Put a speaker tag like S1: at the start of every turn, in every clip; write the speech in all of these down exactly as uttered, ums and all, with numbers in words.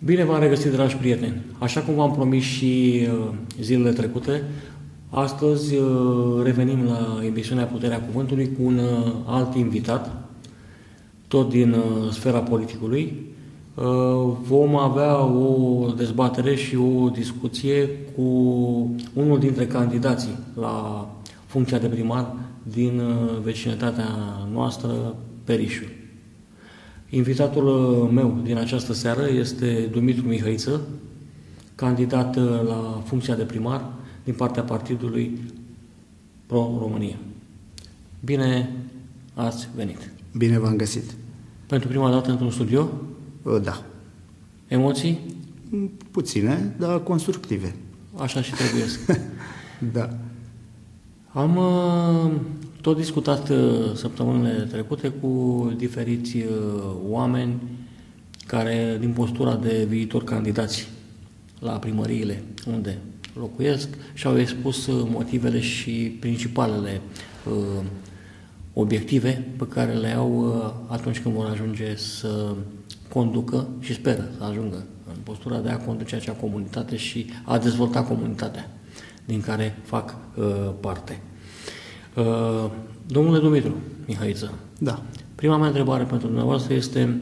S1: Bine v-am regăsit, dragi prieteni! Așa cum v-am promis și zilele trecute, astăzi revenim la emisiunea Puterea Cuvântului cu un alt invitat, tot din sfera politicului. Vom avea o dezbatere și o discuție cu unul dintre candidații la funcția de primar din vecinătatea noastră, Perișul. Invitatul meu din această seară este Dumitru Mihăiță, candidat la funcția de primar din partea Partidului Pro-România. Bine ați venit!
S2: Bine v-am găsit!
S1: Pentru prima dată într-un studio?
S2: Da.
S1: Emoții?
S2: Puține, dar constructive.
S1: Așa și trebuie.
S2: Da.
S1: Am uh, tot discutat uh, săptămânile trecute cu diferiți uh, oameni care, din postura de viitor candidați la primăriile unde locuiesc, și-au expus uh, motivele și principalele uh, obiective pe care le au uh, atunci când vor ajunge să conducă și speră să ajungă în postura de a conduce acea comunitate și a dezvolta comunitatea din care fac uh, parte. Uh, domnule Dumitru Mihăiță,
S2: da.
S1: Prima mea întrebare pentru dumneavoastră este: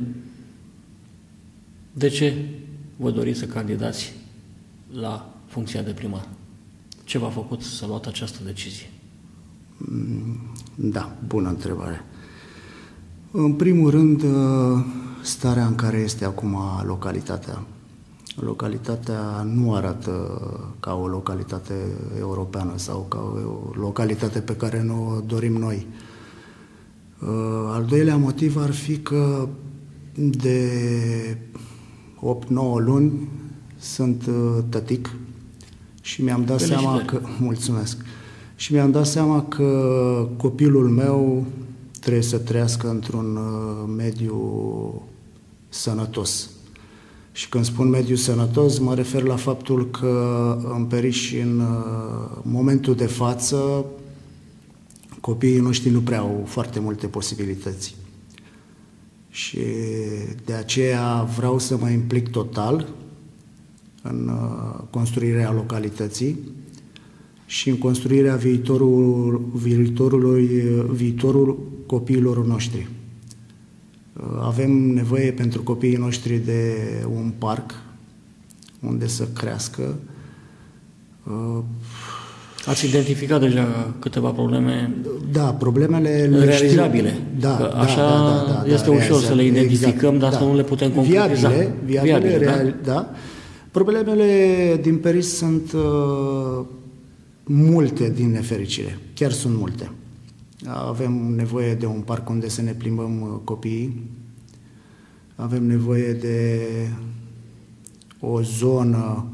S1: de ce vă doriți să candidați la funcția de primar? Ce v-a făcut să luați această decizie?
S2: Da, bună întrebare. În primul rând, starea în care este acum localitatea. Localitatea nu arată ca o localitate europeană sau ca o localitate pe care ne o dorim noi. Al doilea motiv ar fi că de opt nouă luni sunt tătic și mi-am dat seama că... Mulțumesc! Și mi-am dat seama că copilul meu trebuie să trăiască într-un mediu sănătos. Și când spun mediu sănătos, mă refer la faptul că în Periș, în momentul de față, copiii noștri nu prea au foarte multe posibilități. Și de aceea vreau să mă implic total în construirea localității și în construirea viitorul, viitorului, viitorul copiilor noștri. Avem nevoie pentru copiii noștri de un parc unde să crească.
S1: Ați identificat deja câteva probleme?
S2: Da, problemele
S1: realizabile.
S2: Da, da,
S1: așa
S2: da, da, da,
S1: este
S2: da,
S1: ușor să le identificăm,
S2: exact,
S1: dar
S2: da.
S1: să nu le putem concretiza.
S2: Viabile, viabile,
S1: viabile
S2: real, da? da. Problemele din Periș sunt uh, multe, din nefericire. Chiar sunt multe. Avem nevoie de un parc unde să ne plimbăm copiii. Avem nevoie de o zonă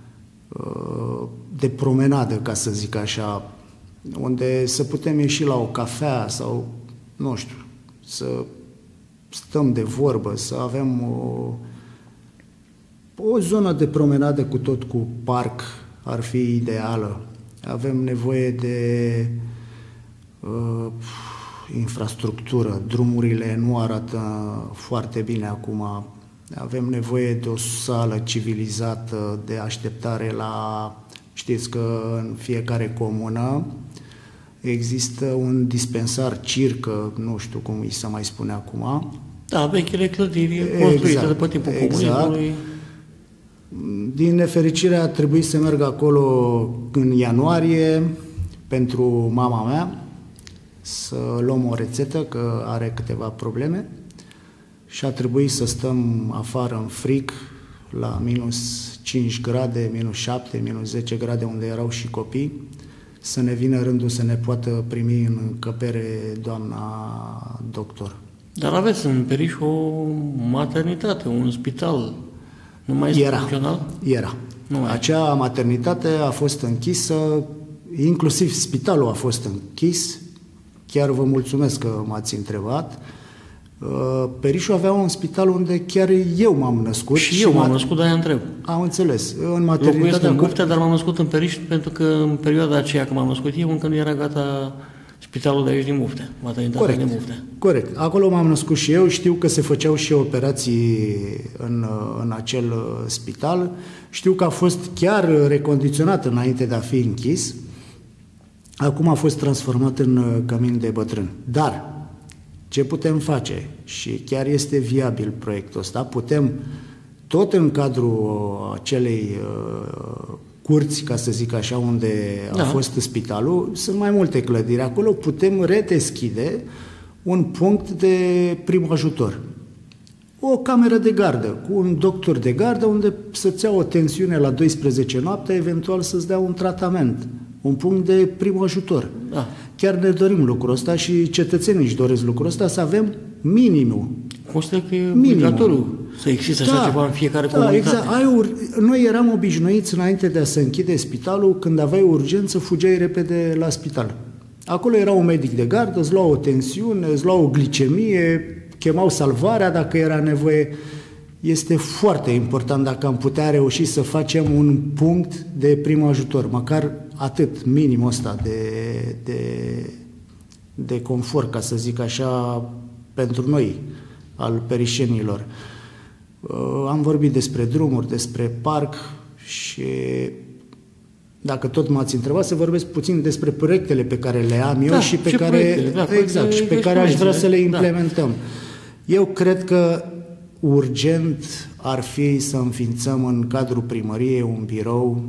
S2: de promenadă, ca să zic așa, unde să putem ieși la o cafea sau, nu știu, să stăm de vorbă, să avem o, o zonă de promenadă cu tot cu parc, ar fi ideală. Avem nevoie de uh, infrastructură. Drumurile nu arată foarte bine acum. Avem nevoie de o sală civilizată de așteptare la... Știți că în fiecare comună există un dispensar, circă, nu știu cum îi se mai spune acum.
S1: Da, vechile clădiri construite exact, de pe timpul
S2: exact.
S1: comunismului.
S2: Din nefericire a trebuit să merg acolo în ianuarie pentru mama mea să luăm o rețetă, că are câteva probleme și a trebuit să stăm afară în frig la minus cinci grade, minus șapte, minus zece grade, unde erau și copii, să ne vină rândul să ne poată primi în încăpere doamna doctor.
S1: Dar aveți în Periș o maternitate, un spital. Nu mai este
S2: era,
S1: funcțional?
S2: Era.
S1: Nu
S2: Acea maternitate a fost închisă, inclusiv spitalul a fost închis. Chiar vă mulțumesc că m-ați întrebat. Perișul avea un spital unde chiar eu m-am născut.
S1: Și, și eu m-am născut, de-aia întreb.
S2: Am înțeles. În maternitatea...
S1: Locuiesc în Guftea, dar m-am născut în Periș, pentru că în perioada aceea când m-am născut eu, încă nu era gata Spitalul de aici din Muftea, maternitatea
S2: Corect.
S1: din Muftea.
S2: Corect. Acolo m-am născut și eu, știu că se făceau și operații în, în acel spital, știu că a fost chiar recondiționat înainte de a fi închis, acum a fost transformat în cămin de bătrân. Dar ce putem face? Și chiar este viabil proiectul ăsta, putem tot în cadrul acelei uh, curți, ca să zic așa, unde da. a fost spitalul, sunt mai multe clădiri. Acolo putem redeschide un punct de prim ajutor. O cameră de gardă, cu un doctor de gardă, unde să-ți ia o tensiune la douăsprezece noaptea, eventual să-ți dea un tratament. Un punct de prim ajutor. Da. Chiar ne dorim lucrul ăsta și cetățenii își doresc lucrul ăsta, să avem minimul.
S1: Consider că e obligatoriu să existe așa
S2: da,
S1: ceva în fiecare
S2: da,
S1: comunitate.
S2: Exact. Ai ur... Noi eram obișnuiți înainte de a se închide spitalul, când aveai urgență, fugeai repede la spital. Acolo era un medic de gardă, îți lua o tensiune, îți lua o glicemie, chemau salvarea dacă era nevoie. Este foarte important dacă am putea reuși să facem un punct de prim ajutor, măcar atât, minimul ăsta de, de, de confort, ca să zic așa, pentru noi, al perișenilor. Am vorbit despre drumuri, despre parc și dacă tot m-ați întrebat, să vorbesc puțin despre proiectele pe care le am eu da, și pe care, da, exact, și pe care aș vrea să le implementăm. Da. Eu cred că urgent ar fi să înființăm în cadrul primăriei un birou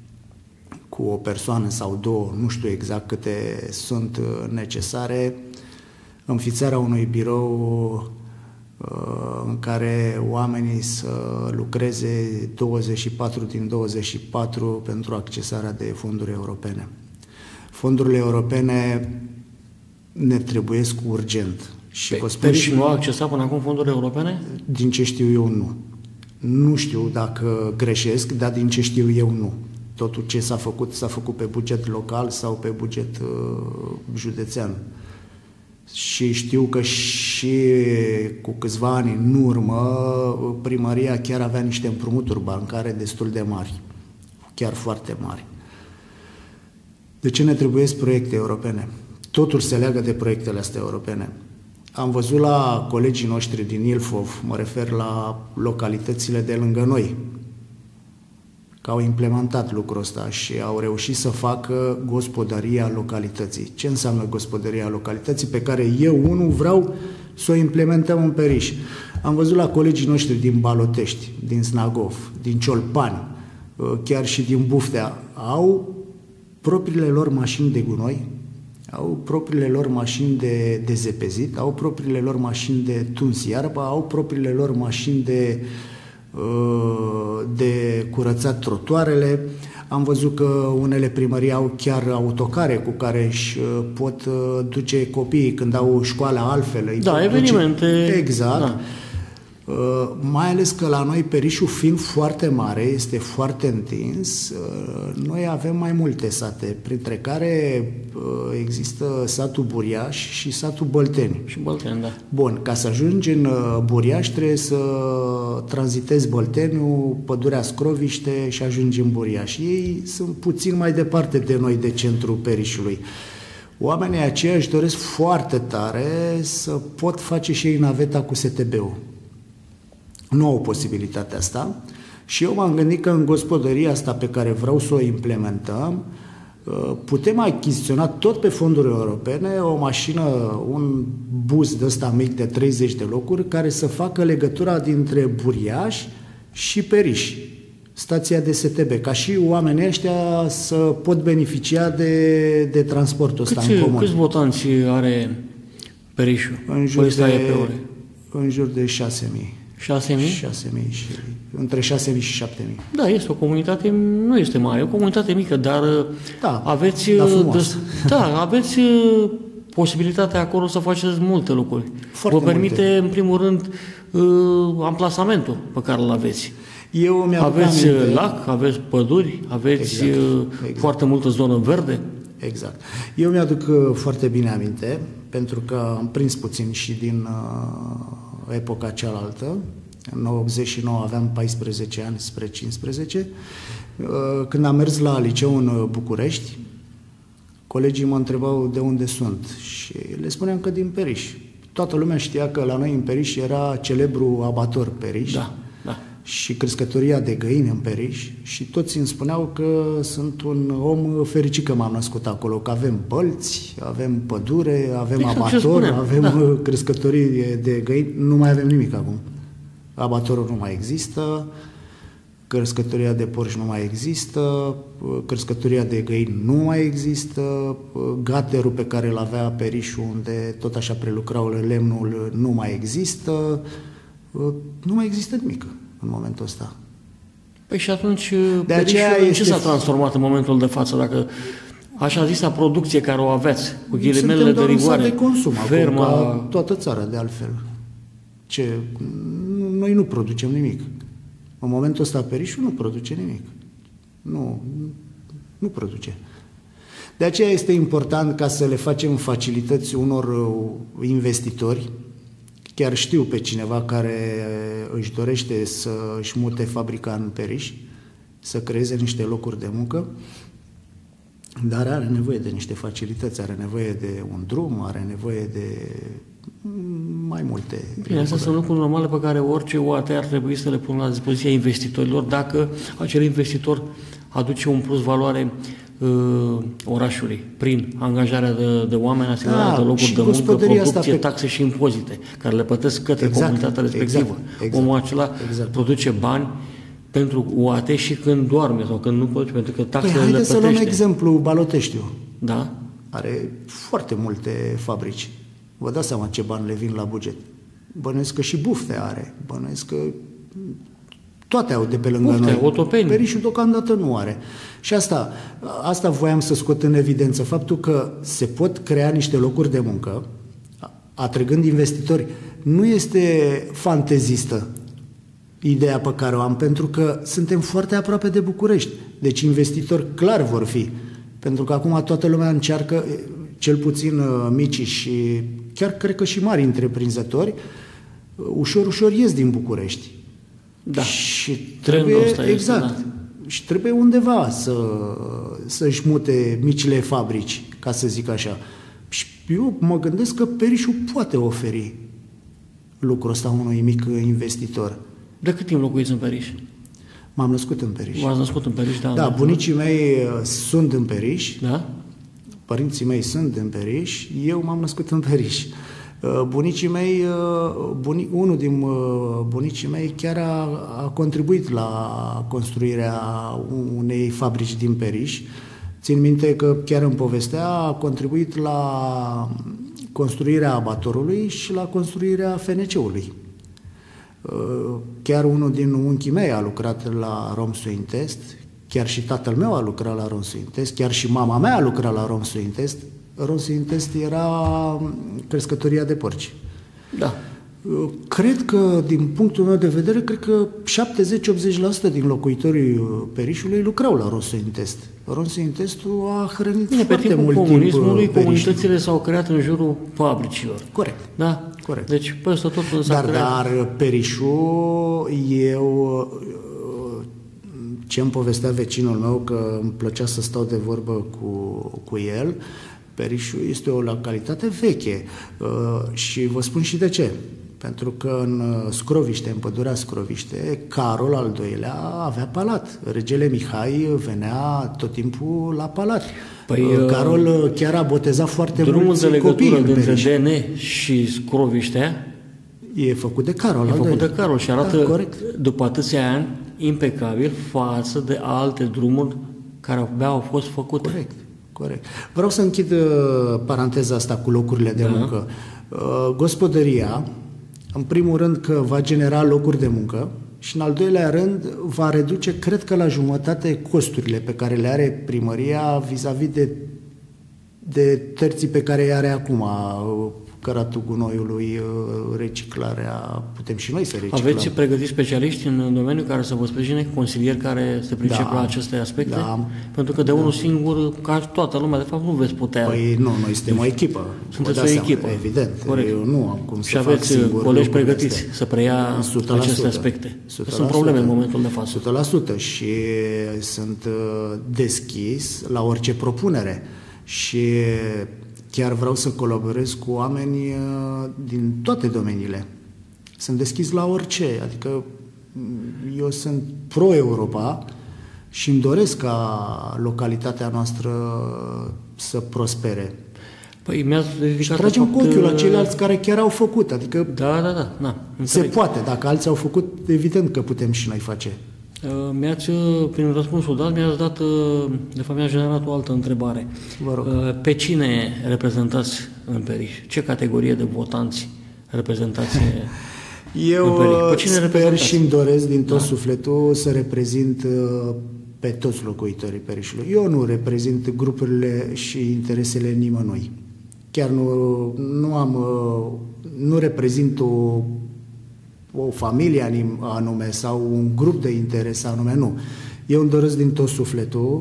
S2: cu o persoană sau două, nu știu exact câte sunt necesare, înființarea unui birou în care oamenii să lucreze douăzeci și patru din douăzeci și patru pentru accesarea de fonduri europene. Fondurile europene ne trebuiesc urgent. Și
S1: pe, Periș nu a accesat până acum fonduri europene?
S2: Din ce știu eu, nu. Nu știu dacă greșesc, dar din ce știu eu, nu. Totul ce s-a făcut, s-a făcut pe buget local sau pe buget uh, județean. Și știu că și cu câțiva ani în urmă, primăria chiar avea niște împrumuturi bancare destul de mari. Chiar foarte mari. De ce ne trebuiesc proiecte europene? Totul se leagă de proiectele astea europene. Am văzut la colegii noștri din Ilfov, mă refer la localitățile de lângă noi, că au implementat lucrul ăsta și au reușit să facă gospodăria localității. Ce înseamnă gospodăria localității? Pe care eu, unul, vreau să o implementăm în Periș. Am văzut la colegii noștri din Balotești, din Snagov, din Ciolpani, chiar și din Buftea, au propriile lor mașini de gunoi, au propriile lor mașini de, de zepezit, au propriile lor mașini de tuns iarba, au propriile lor mașini de, de curățat trotuarele. Am văzut că unele primării au chiar autocare cu care își pot duce copiii când au școala altfel.
S1: Da, evenimente.
S2: Duce. Exact.
S1: Da.
S2: Uh, mai ales că la noi Perișul fiind foarte mare, este foarte întins, uh, noi avem mai multe sate, printre care uh, există satul Buriaș și satul Bălteni.
S1: Și Bălteni, da.
S2: Bun, ca să ajungi în uh, Buriaș trebuie să tranzitezi Bălteniul, pădurea Scroviște și ajungi în Buriaș. Ei sunt puțin mai departe de noi, de centrul Perișului. Oamenii aceia își doresc foarte tare să pot face și ei naveta cu S T B-ul. Nu au posibilitatea asta și eu m-am gândit că în gospodăria asta pe care vreau să o implementăm putem achiziționa tot pe fonduri europene o mașină, un bus de ăsta mic de treizeci de locuri care să facă legătura dintre Buriaș și Periș, stația de S T B, ca și oamenii ăștia să pot beneficia de, de transportul ăsta
S1: câți,
S2: în comun.
S1: Câți votanți are Perișul?
S2: În jur, de, în jur de șase mii.
S1: șase mii?
S2: șase mii și, între șase mii și șapte mii.
S1: Da, este o comunitate, nu este mare, e o comunitate mică, dar
S2: da,
S1: aveți,
S2: da,
S1: de, da, aveți posibilitatea acolo să faceți multe lucruri.
S2: Foarte
S1: Vă permite,
S2: multe.
S1: în primul rând, amplasamentul pe care îl aveți.
S2: Eu
S1: aveți
S2: aminte...
S1: lac, aveți păduri, aveți
S2: exact, exact.
S1: foarte multă zonă verde.
S2: Exact. Eu mi-aduc foarte bine aminte, pentru că am prins puțin și din uh, epoca cealaltă. În optzeci și nouă aveam paisprezece ani spre cincisprezece. Uh, când am mers la liceu în București, Colegii mă întrebau de unde sunt și le spuneam că din Periș. Toată lumea știa că la noi în Periș era celebru abator Periș.
S1: Da, da.
S2: Și crescătoria de găini în Periș și toți îmi spuneau că sunt un om fericit că m-am născut acolo, că avem bălți, avem pădure, avem
S1: exact
S2: abator, avem
S1: da.
S2: crescătorii de găini, nu mai avem nimic acum. Abatorul nu mai există, crescătoria de porci nu mai există, crescătoria de găini nu mai există, gaterul pe care îl avea Perișul, unde tot așa prelucrau lemnul, nu mai există, nu mai există nimic în momentul ăsta.
S1: Păi și atunci,
S2: de aceea
S1: Perișul,
S2: este...
S1: ce s-a transformat în momentul de față? Dacă așa zisa producție care o aveți, cu ghilimelele de rigoare,
S2: de consum,
S1: ferma...
S2: acum, ca toată țara, de altfel. Ce? Noi nu producem nimic. În momentul ăsta Perișul nu produce nimic. Nu, nu produce. De aceea este important ca să le facem facilități unor investitori. Chiar știu pe cineva care își dorește să își mute fabrica în Periș, să creeze niște locuri de muncă, dar are nevoie de niște facilități, are nevoie de un drum, are nevoie de mai multe.
S1: Bine, astea sunt lucruri normale pe care orice O A T ar trebui să le pună la dispoziția investitorilor dacă acel investitor aduce un plus valoare uh, orașului prin angajarea de, de oameni, asigurarea de locuri de muncă, producție, pe... taxe și impozite care le plătesc către exact, comunitatea respectivă. Exact, exact, Omul acela exact. produce bani pentru O A T și când doarme sau când nu produce, pentru că taxele
S2: păi,
S1: le plătește.
S2: Haideți să luăm exemplu Baloteștiu.
S1: Da?
S2: Are foarte multe fabrici. Vă dați seama ce bani le vin la buget. Bănuiesc că și Bufte are. Bănuiesc că toate au de pe lângă
S1: Bufte,
S2: noi.
S1: Otopeni.
S2: Perișul deocamdată nu are. Și asta, asta voiam să scot în evidență. Faptul că se pot crea niște locuri de muncă, atrăgând investitori, nu este fantezistă ideea pe care o am, pentru că suntem foarte aproape de București. Deci investitori clar vor fi. Pentru că acum toată lumea încearcă, cel puțin mici și chiar cred că și mari întreprinzători, ușor, ușor ies din București.
S1: Da.
S2: Și trebuie, exact, este, da. Și trebuie undeva să, să-și mute micile fabrici, ca să zic așa. Și eu mă gândesc că Perișul poate oferi lucrul ăsta unui mic investitor.
S1: De cât timp locuiți în Periș?
S2: M-am născut în Periș.
S1: V-ați născut în Periș, da?
S2: Da, bunicii mei sunt în Periș.
S1: Da?
S2: Părinții mei sunt în Periș, eu m-am născut în Periș. Bunicii mei, bunic, unul din bunicii mei chiar a, a contribuit la construirea unei fabrici din Periș. Țin minte că chiar îmi povestea, a contribuit la construirea abatorului și la construirea F N C-ului. Chiar unul din unchii mei a lucrat la Romsuintest, chiar și tatăl meu a lucrat la Romsuintest, chiar și mama mea a lucrat la Romsuintest. Romsuintest era crescătoria de porci.
S1: Da.
S2: Cred că, din punctul meu de vedere, cred că șaptezeci-optzeci la sută din locuitorii Perișului lucrau la Romsuintest. Romsuintestul a hrănit
S1: Bine,
S2: foarte mult timp
S1: comunismului, comunitățile s-au creat în jurul fabricilor.
S2: Corect.
S1: Da?
S2: Corect.
S1: Deci, peste tot s-a
S2: dar,
S1: creat...
S2: dar Perișul, eu... Ce-mi povestea vecinul meu, că îmi plăcea să stau de vorbă cu, cu el, Perișul este o localitate veche și vă spun și de ce. Pentru că în Scroviște, în pădurea Scroviște, Carol al doilea avea palat. Regele Mihai venea tot timpul la palat. Păi, Carol chiar a botezat foarte mulți copii.
S1: Drumul de legătură dintre D N și Scroviște
S2: e făcut de Carol.
S1: E făcut de Carol și arată,
S2: da, corect,
S1: după atâția ani, impecabil față de alte drumuri care abia au fost făcute.
S2: Corect, corect. Vreau să închid uh, paranteza asta cu locurile de da. muncă. Uh, gospodăria, în primul rând că va genera locuri de muncă și în al doilea rând va reduce, cred că la jumătate, costurile pe care le are primăria vis-a-vis de, de terții pe care îi are acum, căratul gunoiului, reciclarea, putem și noi să reciclăm.
S1: Aveți pregătiți specialiști în domeniu care să vă sprijine, consilieri care se pricep da, la aceste aspecte? Da. Pentru că de da. unul singur, ca toată lumea, de fapt, nu veți putea...
S2: Păi nu, noi suntem deci, o echipă.
S1: Sunteți o echipă.
S2: Seama, evident. Corect. Eu nu am cum
S1: și
S2: să
S1: aveți
S2: fac singur
S1: colegi pregătiți astea. Să preia aceste aspecte. o sută la sută. Sunt probleme în momentul de față.
S2: o sută la sută și sunt deschis la orice propunere. și chiar vreau să colaborez cu oameni din toate domeniile. Sunt deschis la orice, adică eu sunt pro-Europa și îmi doresc ca localitatea noastră să prospere.
S1: Păi mi-ați
S2: și tragem cu ochiul la ceilalți care chiar au făcut, adică
S1: da, da, da, da,
S2: se poate, dacă alții au făcut, evident că putem și noi face.
S1: Mi-ați, prin răspunsul dat, mi-ați dat, de fapt mi-a generat o altă întrebare.
S2: Vă rog.
S1: Pe cine reprezentați în Periș? Ce categorie de votanți reprezentați
S2: Eu
S1: în Periș? Pe cine
S2: sper și îmi doresc din tot
S1: da.
S2: sufletul să reprezint pe toți locuitorii Perișului. Eu nu reprezint grupurile și interesele nimănui. Chiar nu, nu am, nu reprezint o, o familie anume sau un grup de interes anume, nu. Eu îmi doresc din tot sufletul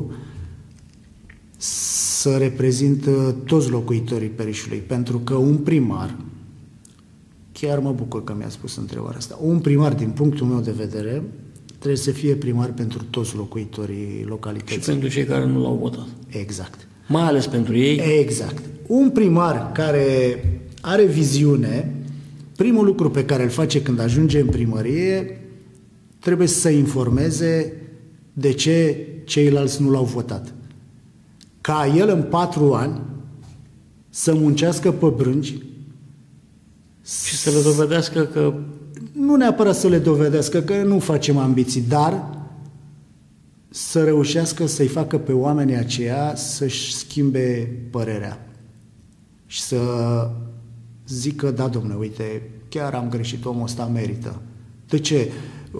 S2: să reprezint toți locuitorii Perișului, pentru că un primar, chiar mă bucur că mi-a spus întrebarea asta, un primar, din punctul meu de vedere, trebuie să fie primar pentru toți locuitorii localității.
S1: Și pentru cei care nu l-au votat.
S2: Exact.
S1: Mai ales pentru ei.
S2: Exact. Un primar care are viziune, primul lucru pe care îl face când ajunge în primărie, trebuie să informeze de ce ceilalți nu l-au votat. Ca el în patru ani să muncească pe brânci
S1: și să le dovedească că...
S2: Nu neapărat să le dovedească, că nu facem ambiții, dar să reușească să-i facă pe oamenii aceia să-și schimbe părerea și să zică, da, dom'le, uite, chiar am greșit, omul ăsta merită. De ce?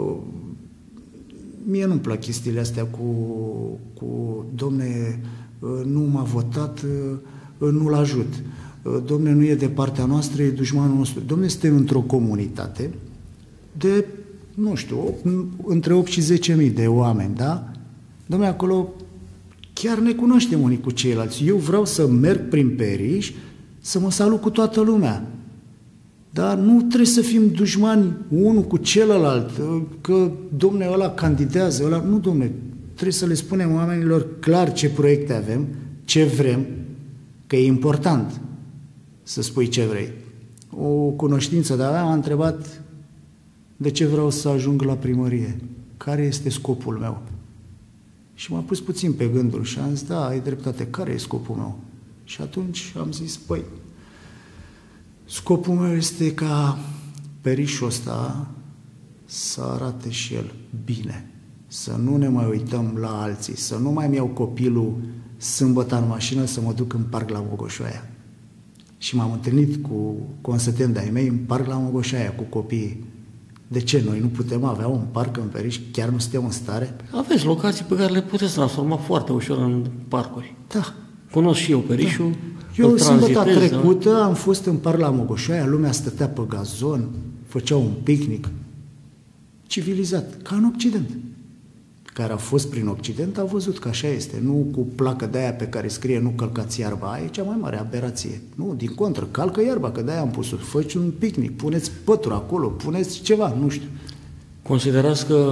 S2: Mie nu-mi plac chestiile astea cu, cu dom'le, nu m-a votat, nu-l ajut. Dom'le, nu e de partea noastră, e dușmanul nostru. Dom'le, suntem într-o comunitate de, nu știu, între opt și zece mii de oameni, da? Dom'le, acolo chiar ne cunoaștem unii cu ceilalți. Eu vreau să merg prin Periș, să mă salut cu toată lumea. Dar nu trebuie să fim dușmani unul cu celălalt, că, dom'le, ăla candidează, ăla... Nu, dom'le, trebuie să le spunem oamenilor clar ce proiecte avem, ce vrem, că e important să spui ce vrei. O cunoștință de-a mea m-a întrebat de ce vreau să ajung la primărie, care este scopul meu. Și m-a pus puțin pe gândul și am zis, da, ai dreptate, care e scopul meu? Și atunci am zis, păi, scopul meu este ca Perișul ăsta să arate și el bine, să nu ne mai uităm la alții, să nu mai iau copilul sâmbătă în mașină să mă duc în parc la Mogoșoaia. Și m-am întâlnit cu consăteni de-ai mei în parc la Mogoșoaia cu copiii. De ce? Noi nu putem avea un parc în Periș? Chiar nu suntem în stare?
S1: Aveți locații pe care le puteți transforma foarte ușor în parcuri.
S2: Da.
S1: Cunosc și eu Perișul.
S2: Da. Eu sâmbătă trecută am fost în parc la Mogoșoaia, lumea stătea pe gazon, făcea un picnic. Civilizat, ca în Occident. Care a fost prin Occident a văzut că așa este, nu cu placă de aia pe care scrie nu călcați iarba, aia e cea mai mare aberație. Nu, din contră, calcă iarba, că de-aia am pus-o. Făci un picnic, puneți pături acolo, puneți ceva, nu știu.
S1: Considerați că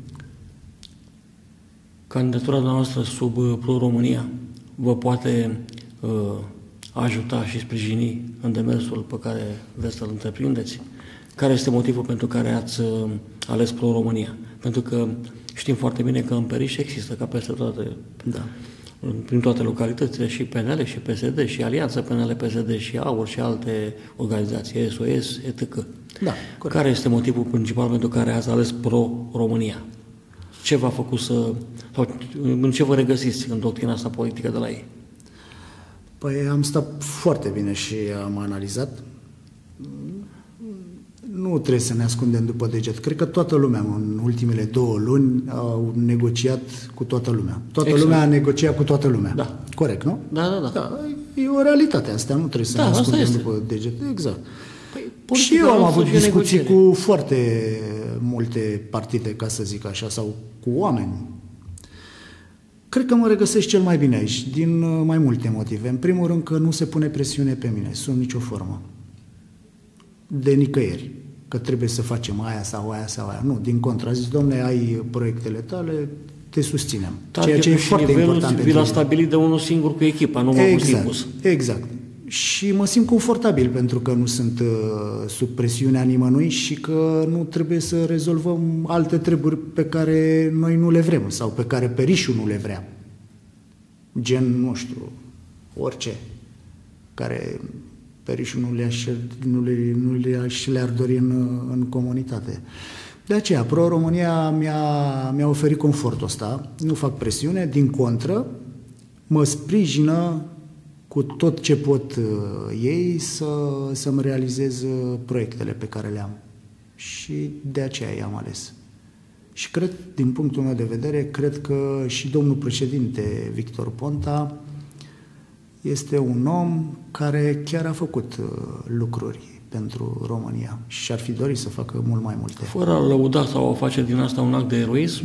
S1: candidatura noastră sub Pro-România vă poate uh, ajuta și sprijini în demersul pe care vreți să-l întreprindeți? Care este motivul pentru care ați uh, ales Pro-România? Pentru că știm foarte bine că în Periș există, ca peste toate,
S2: da.
S1: prin toate localitățile, și P N L, și P S D, și Alianța P N L P S D, și AUR, și alte organizații, S O S, et cetera.
S2: Da, corect.
S1: Care este motivul principal pentru care ați ales Pro-România? Ce v-a făcut să... sau în ce vă regăsiți în doctrina asta politică de la ei?
S2: Păi am stat foarte bine și am analizat. Nu trebuie să ne ascundem după deget. Cred că toată lumea în ultimele două luni au negociat cu toată lumea. Toată exact. lumea a negociat cu toată lumea.
S1: Da.
S2: Corect, nu?
S1: Da, da, da.
S2: da e o realitate asta, nu trebuie să
S1: da,
S2: ne ascundem
S1: este.
S2: după deget. Exact.
S1: Păi,
S2: și eu am avut discuții
S1: negociere.
S2: cu foarte multe partide, ca să zic așa, sau cu oameni. Cred că mă regăsesc cel mai bine aici, din mai multe motive. În primul rând că nu se pune presiune pe mine, sub nicio formă. De nicăieri. Că trebuie să facem aia sau aia sau aia. Nu, din contră. A zis, dom'le, ai proiectele tale, te susținem.
S1: Targetul
S2: ceea ce e
S1: și
S2: foarte
S1: nivelul
S2: important
S1: vi l-a
S2: pentru
S1: stabilit de unul singur cu echipa, nu v-a fost impus.
S2: Exact. Și mă simt confortabil pentru că nu sunt uh, sub presiunea nimănui și că nu trebuie să rezolvăm alte treburi pe care noi nu le vrem sau pe care Perișul nu le vrea. Gen, nu știu, orice, care Perișul nu le-aș, nu le, nu le-aș, le-ar dori în, în comunitate. De aceea, Pro-România mi-a, mi-a oferit confortul ăsta, nu fac presiune, din contră, mă sprijină cu tot ce pot uh, ei să, să-mi realizez uh, proiectele pe care le am. Și de aceea i-am ales. Și cred, din punctul meu de vedere, cred că și domnul președinte Victor Ponta este un om care chiar a făcut uh, lucruri pentru România și ar fi dorit să facă mult mai multe.
S1: Fără a lăuda sau a face din asta un act de eroism,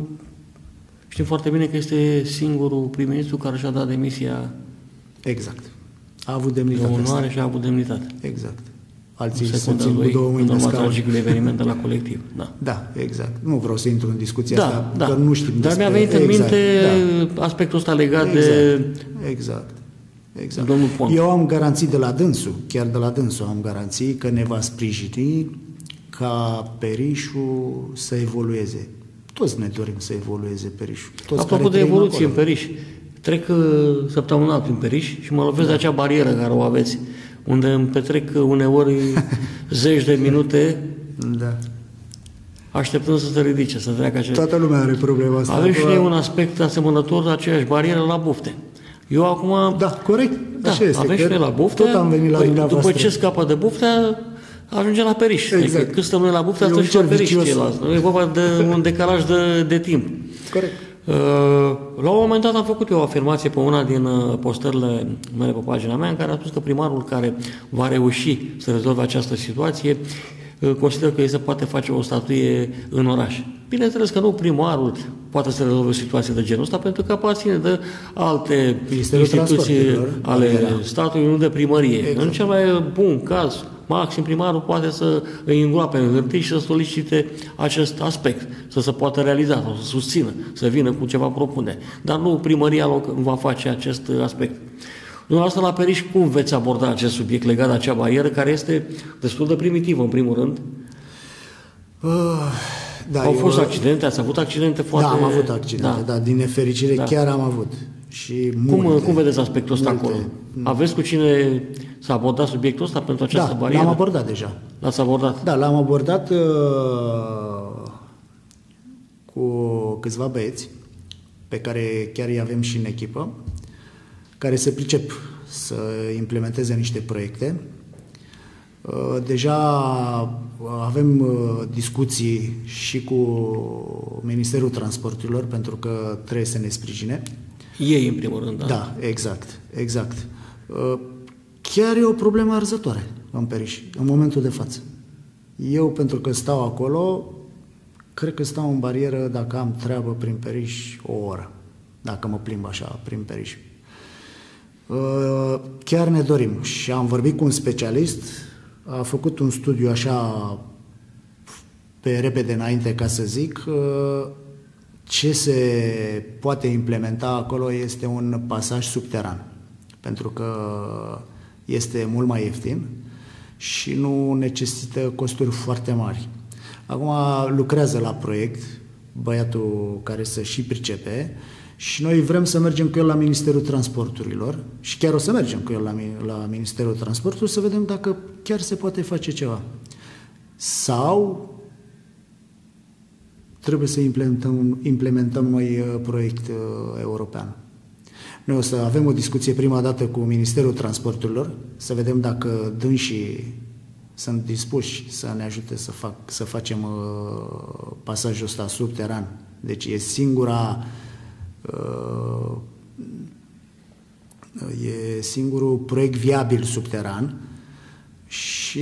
S1: știm foarte bine că este singurul prim-ministru care și-a dat demisia.
S2: Exact. A avut demnitate.
S1: De onoare și a avut demnitate.
S2: Exact. Alții se
S1: secundă
S2: țin cu două mâini
S1: în
S2: de
S1: urma
S2: scaun.
S1: tragicului eveniment de la colectiv. Da,
S2: da, exact. Nu vreau să intru în discuția
S1: da,
S2: asta,
S1: da.
S2: că nu știm
S1: Dar
S2: despre...
S1: mi-a venit în
S2: exact,
S1: minte
S2: da.
S1: aspectul ăsta legat
S2: exact,
S1: de...
S2: Exact. Exact.
S1: Domnul Ponta.
S2: Eu am garanții de la dânsul, chiar de la dânsul am garanții că ne va sprijini ca Perișul să evolueze. Toți ne dorim să evolueze Perișul. Toți
S1: Apropo de evoluție în Periș, trec uh, săptămânal prin Periș și mă lovesc da. de acea barieră care o aveți, unde îmi petrec uneori zeci de minute
S2: da.
S1: așteptând să se ridice, să treacă acea...
S2: Toată lumea are problema asta.
S1: Avem și noi un aspect asemănător de aceeași barieră la Bufte. Eu acum...
S2: Da, corect.
S1: Da,
S2: așa este.
S1: avem și noi la Buftea.
S2: Tot am venit la
S1: păi,
S2: dumneavoastră.
S1: după ce scapă de Buftea, ajunge la Periș.
S2: Exact.
S1: Adică când stăm noi la Buftea, stăm și la Periș. E vorba de un decalaj de, de timp.
S2: Corect.
S1: Uh, la un moment dat am făcut eu o afirmație pe una din uh, postările mele pe pagina mea, în care a spus că primarul care va reuși să rezolve această situație uh, consider că îi se poate face o statuie în oraș. Bineînțeles că nu primarul poate să rezolve o situație de genul ăsta, pentru că aparține de alte
S2: Ministerul
S1: instituții ale
S2: era.
S1: statului, nu de primărie.
S2: Exact.
S1: În cel mai bun caz, maxim primarul poate să îi îngroape în hârtii și să solicite acest aspect, să se poată realiza sau să susțină, să vină cu ceva propunere. Dar nu primăria va face acest aspect. Dumneavoastră la Periș, cum veți aborda acest subiect legat de acea barieră, care este destul de primitivă, în primul rând?
S2: Uh, da,
S1: Au fost
S2: eu...
S1: accidente, ați avut accidente foarte...
S2: Da, am avut accidente, da, da din nefericire da. chiar am avut. Și
S1: cum,
S2: multe,
S1: cum vedeți aspectul ăsta
S2: multe.
S1: acolo? Aveți cu cine să abordați subiectul ăsta pentru această
S2: da,
S1: barieră?
S2: l-am abordat deja.
S1: L-ați abordat?
S2: Da, l-am abordat uh, cu câțiva băieți, pe care chiar îi avem și în echipă, care se pricep să implementeze niște proiecte. Uh, deja avem uh, discuții și cu Ministerul Transporturilor, pentru că trebuie să ne sprijine.
S1: Ei, în primul rând, da?
S2: Da, exact, exact. Chiar e o problemă arzătoare în Periș, în momentul de față. Eu, pentru că stau acolo, cred că stau în barieră dacă am treabă prin Periș o oră, dacă mă plimb așa prin Periș. Chiar ne dorim și am vorbit cu un specialist, a făcut un studiu așa pe repede înainte, ca să zic. Ce se poate implementa acolo este un pasaj subteran, pentru că este mult mai ieftin și nu necesită costuri foarte mari. Acum lucrează la proiect băiatul care să și pricepe și noi vrem să mergem cu el la Ministerul Transporturilor și chiar o să mergem cu el la, la Ministerul Transporturilor să vedem dacă chiar se poate face ceva. Sau trebuie să implementăm, implementăm noi proiect uh, european. Noi o să avem o discuție prima dată cu Ministerul Transporturilor, să vedem dacă dânsii sunt dispuși să ne ajute să, fac, să facem uh, pasajul ăsta subteran. Deci e singura uh, e singurul proiect viabil subteran și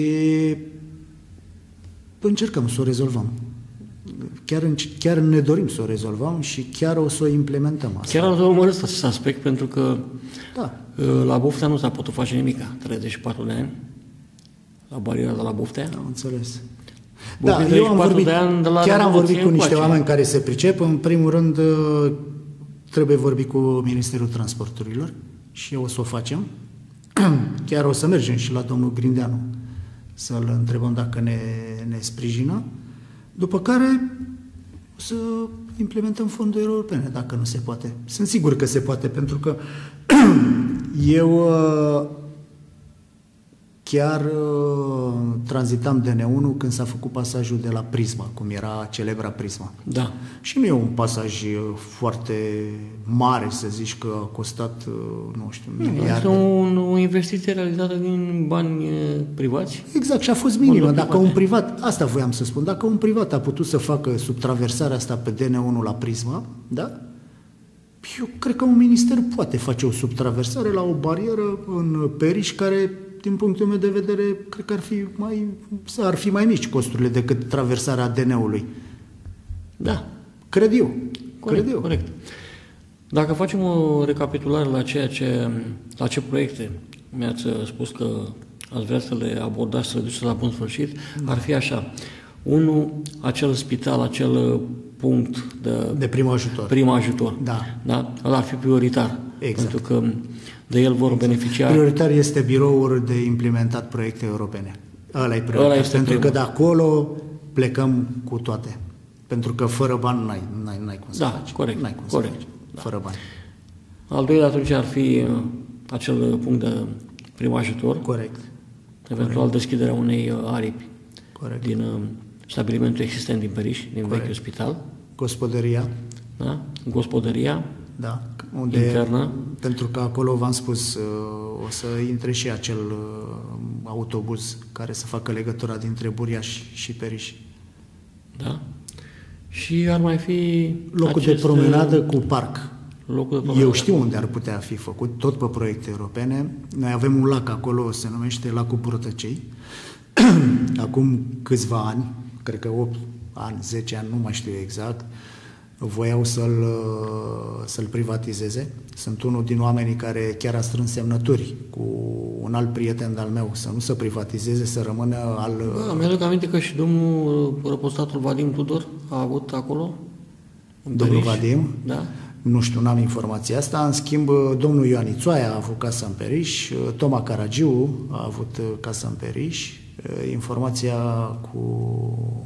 S2: încercăm să o rezolvăm. Chiar, chiar ne dorim să o rezolvăm și chiar o să o implementăm. Asta.
S1: Chiar am urmărit acest aspect, pentru că
S2: da.
S1: la Buftea nu s-a putut face nimic. treizeci și patru de ani, la bariera de la Buftea.
S2: Am înțeles. Da, eu am vorbit,
S1: de ani de la
S2: chiar am vorbit cu niște
S1: încoace.
S2: oameni care se pricep. În primul rând, trebuie vorbit cu Ministerul Transporturilor și o să o facem. Chiar o să mergem și la domnul Grindeanu să-l întrebăm dacă ne, ne sprijină. După care o să implementăm fonduri europene, dacă nu se poate. Sunt sigur că se poate, pentru că eu chiar tranzitam D N unu când s-a făcut pasajul de la Prisma, cum era celebra Prisma.
S1: Da.
S2: Și nu e un pasaj foarte mare, să zici că a costat, nu știu, miliarde.
S1: Este un, o investiție realizată din bani privați.
S2: Exact, și a fost minimă. Dacă un privat, asta voiam să spun, dacă un privat a putut să facă subtraversarea asta pe D N unu la Prisma, da? Eu cred că un minister poate face o subtraversare la o barieră în Periș care, din punctul meu de vedere, cred că ar fi mai, ar fi mai mici costurile decât traversarea D N ului.
S1: Da.
S2: Cred eu.
S1: Corect,
S2: Cred eu.
S1: corect. Dacă facem o recapitulare la ceea ce, la ce proiecte mi-ați spus că ați vrea să le abordați, să le duceți la bun sfârșit, da. Ar fi așa. Unu, acel spital, acel punct de,
S2: de prim ajutor.
S1: Prim ajutor.
S2: Da.
S1: Da? Ăla ar fi prioritar.
S2: Exact.
S1: Pentru că de el vor
S2: exact.
S1: beneficia.
S2: Prioritar este biroul de implementat proiecte europene. Ăla e prioritar. Ăla este pentru primul. Că de acolo plecăm cu toate. Pentru că fără bani n-ai, n-ai, n-ai cum să
S1: da,
S2: faci.
S1: Corect,
S2: n-ai cum
S1: corect.
S2: să faci. Da. Fără bani.
S1: Al doilea atunci ar fi acel punct de prim ajutor.
S2: Corect.
S1: Eventual corect. Deschiderea unei aripi corect. Din stabilimentul existent din Periș, din corect. Vechiul spital.
S2: Gospodăria.
S1: Da? Gospodăria.
S2: Da. Unde,
S1: internă.
S2: Pentru că acolo, v-am spus, o să intre și acel autobuz care să facă legătura dintre Buriaș și Periș.
S1: Da. Și ar mai fi
S2: locul acest, de promenadă cu parc.
S1: Locul de promenadă.
S2: Eu știu unde ar putea fi făcut, tot pe proiecte europene. Noi avem un lac acolo, se numește Lacul Brutăcei. Acum câțiva ani, cred că opt ani, zece ani, nu mai știu exact, voiau să-l, să-l privatizeze. Sunt unul din oamenii care chiar a strâns semnături cu un alt prieten de-al meu, să nu se privatizeze, să rămână al...
S1: Da, mi-aduc aminte că și domnul răpostatul Vadim Tudor a avut acolo.
S2: Domnul Vadim?
S1: Da.
S2: Nu știu, n-am informația asta. În schimb, domnul Ioan Ițoaia a avut casă în Periș, Toma Caragiu a avut casă în Periș. Informația cu...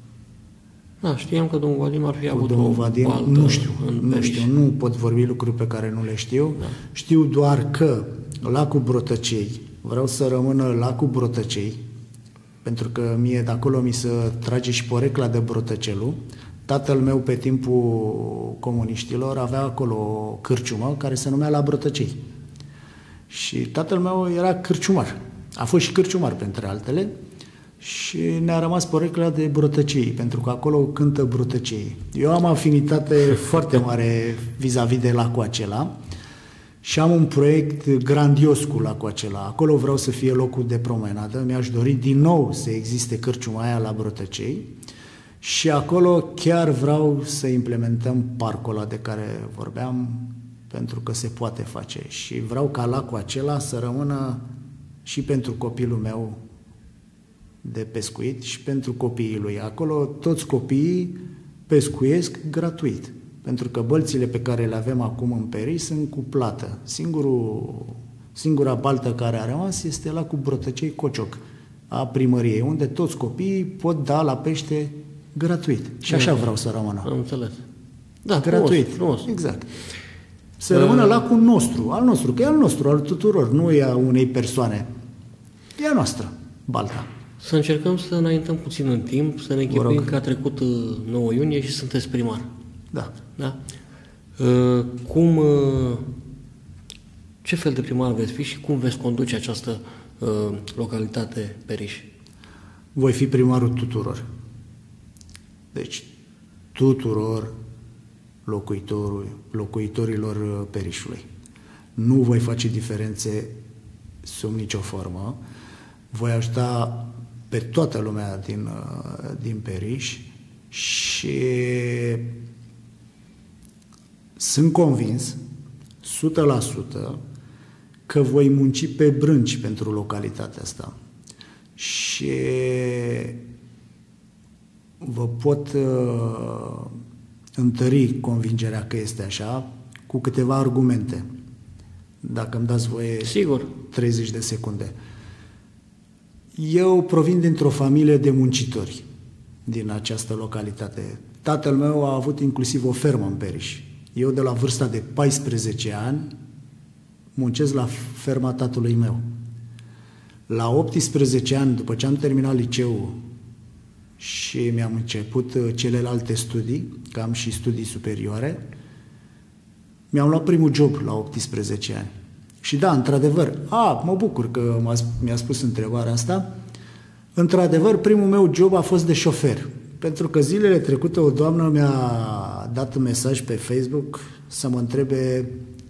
S1: Da, știam că domnul Vadim ar fi avut
S2: domnul
S1: o
S2: Vadim,
S1: baltă
S2: nu știu,
S1: în
S2: nu
S1: Periș.
S2: știu, nu pot vorbi lucruri pe care nu le știu.
S1: Da.
S2: Știu doar că Lacul Brotăcei, vreau să rămână Lacul Brotăcei, pentru că mie de acolo mi se trage și porecla de Brotăcelul. Tatăl meu, pe timpul comuniștilor, avea acolo o cârciumă care se numea La Brotăcei. Și tatăl meu era cârciumar. A fost și cârciumar, printre altele, și ne-a rămas porecla de Brotăcei, pentru că acolo cântă Brotăcei. Eu am afinitate foarte mare vis-a-vis de lacul acela și am un proiect grandios cu lacul acela. Acolo vreau să fie locul de promenadă. Mi-aș dori din nou să existe cârciuma aia la Brotăcei și acolo chiar vreau să implementăm parcul ăla de care vorbeam, pentru că se poate face. Și vreau ca lacul acela să rămână și pentru copilul meu de pescuit și pentru copiii lui. Acolo toți copiii pescuiesc gratuit, pentru că bălțile pe care le avem acum în Periș sunt cu plată. Singurul, singura baltă care a rămas este Lacul Brotăcei Cocioc a primăriei, unde toți copiii pot da la pește gratuit. Și așa vreau să rămână.
S1: Am înțeles. Da,
S2: gratuit.
S1: Frumos, frumos.
S2: Exact. Să uh... rămână lacul nostru, al nostru, că e al nostru, al tuturor, nu e a unei persoane. E a noastră, balta.
S1: Să încercăm să înaintăm puțin în timp, să ne închipuim că a trecut nouă iunie și sunteți primar.
S2: Da.
S1: Da? Cum, ce fel de primar veți fi și cum veți conduce această localitate Periș?
S2: Voi fi primarul tuturor. Deci, tuturor locuitorilor Perișului. Nu voi face diferențe sub nicio formă. Voi ajuta pe toată lumea din, din Periș și sunt convins o sută la sută că voi munci pe brânci pentru localitatea asta. Și vă pot uh, întări convingerea că este așa cu câteva argumente. Dacă îmi dați voie.
S1: Sigur.
S2: treizeci de secunde. Eu provin dintr-o familie de muncitori din această localitate. Tatăl meu a avut inclusiv o fermă în Periș. Eu de la vârsta de paisprezece ani muncesc la ferma tatălui meu. La optsprezece ani, după ce am terminat liceul și mi-am început celelalte studii, că am și studii superioare, mi-am luat primul job la optsprezece ani. Și da, într-adevăr, a, mă bucur că mi-a spus întrebarea asta, într-adevăr, primul meu job a fost de șofer. Pentru că zilele trecute o doamnă mi-a dat un mesaj pe Facebook să mă întrebe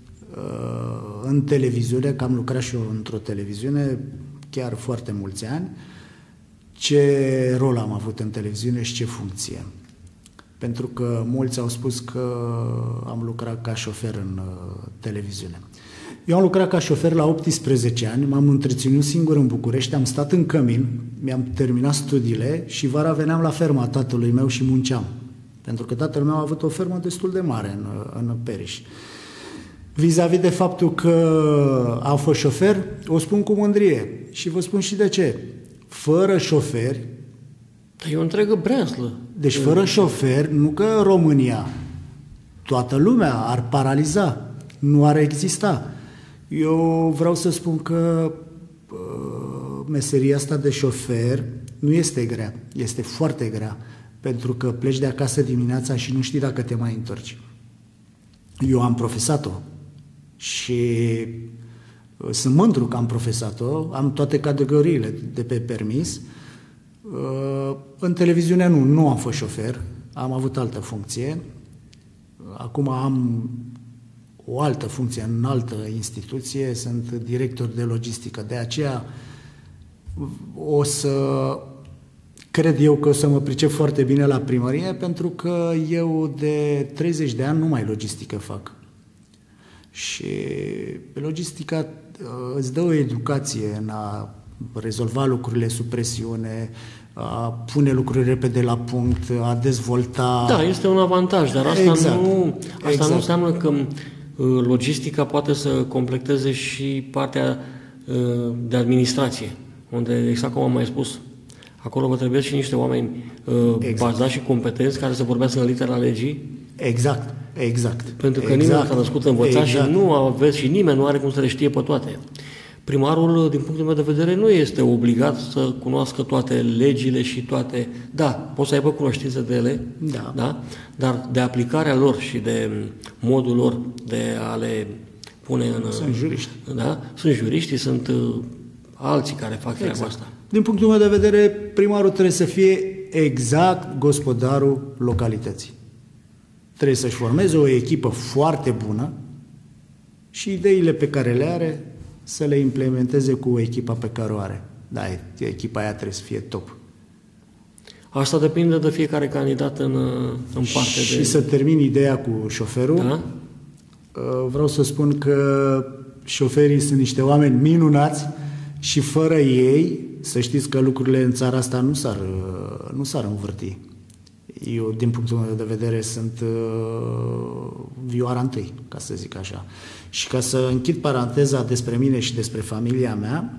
S2: uh, în televiziune, că am lucrat și eu într-o televiziune chiar foarte mulți ani, ce rol am avut în televiziune și ce funcție. Pentru că mulți au spus că am lucrat ca șofer în uh, televiziune. Eu am lucrat ca șofer la optsprezece ani, m-am întreținut singur în București, am stat în cămin, mi-am terminat studiile și vara veneam la ferma tatălui meu și munceam. Pentru că tatăl meu a avut o fermă destul de mare în, în Periș. Vis-a-vis de faptul că a fost șofer, o spun cu mândrie și vă spun și de ce. Fără șoferi...
S1: E o întreagă breaslă.
S2: Deci fără șoferi, nu că România, toată lumea ar paraliza, nu ar exista. Eu vreau să spun că uh, meseria asta de șofer nu este grea, este foarte grea, pentru că pleci de acasă dimineața și nu știi dacă te mai întorci. Eu am profesat-o și uh, sunt mândru că am profesat-o, am toate categoriile de pe permis. Uh, în televiziune nu, nu am fost șofer, am avut altă funcție. Acum am o altă funcție în altă instituție, sunt director de logistică. De aceea o să, cred eu că o să mă pricep foarte bine la primărie, pentru că eu de treizeci de ani numai logistică fac. Și logistica îți dă o educație în a rezolva lucrurile sub presiune, a pune lucruri repede la punct, a dezvolta...
S1: Da, este un avantaj, dar asta,
S2: exact.
S1: nu, asta
S2: exact.
S1: nu înseamnă că logistica poate să completeze și partea de administrație, unde, exact cum am mai spus, acolo vă trebuie și niște oameni exact. bazați și competenți care să vorbească în litera legii.
S2: Exact, exact.
S1: Pentru că
S2: exact.
S1: nimeni nu s-a născut învățat
S2: exact.
S1: și nu aveți și nimeni nu are cum să le știe pe toate. Primarul, din punctul meu de vedere, nu este obligat să cunoască toate legile și toate... Da, poți să aibă cunoștință de ele,
S2: da.
S1: Da? Dar de aplicarea lor și de modul lor de a le pune în...
S2: Sunt juriști.
S1: Da? Sunt juriști, sunt uh, alții care fac treaba
S2: exact.
S1: asta.
S2: Din punctul meu de vedere, primarul trebuie să fie exact gospodarul localității. Trebuie să-și formeze o echipă foarte bună și ideile pe care le are să le implementeze cu echipa pe care o are. Da, echipa aia trebuie să fie top.
S1: Asta depinde de fiecare candidat în, în parte.
S2: Și
S1: de...
S2: să termin ideea cu șoferul,
S1: da?
S2: Vreau să spun că șoferii sunt niște oameni minunați și fără ei, să știți că lucrurile în țara asta nu s-ar, nu s-ar învârti. Eu, din punctul meu de vedere, sunt uh, vioara întâi, ca să zic așa. Și ca să închid paranteza despre mine și despre familia mea,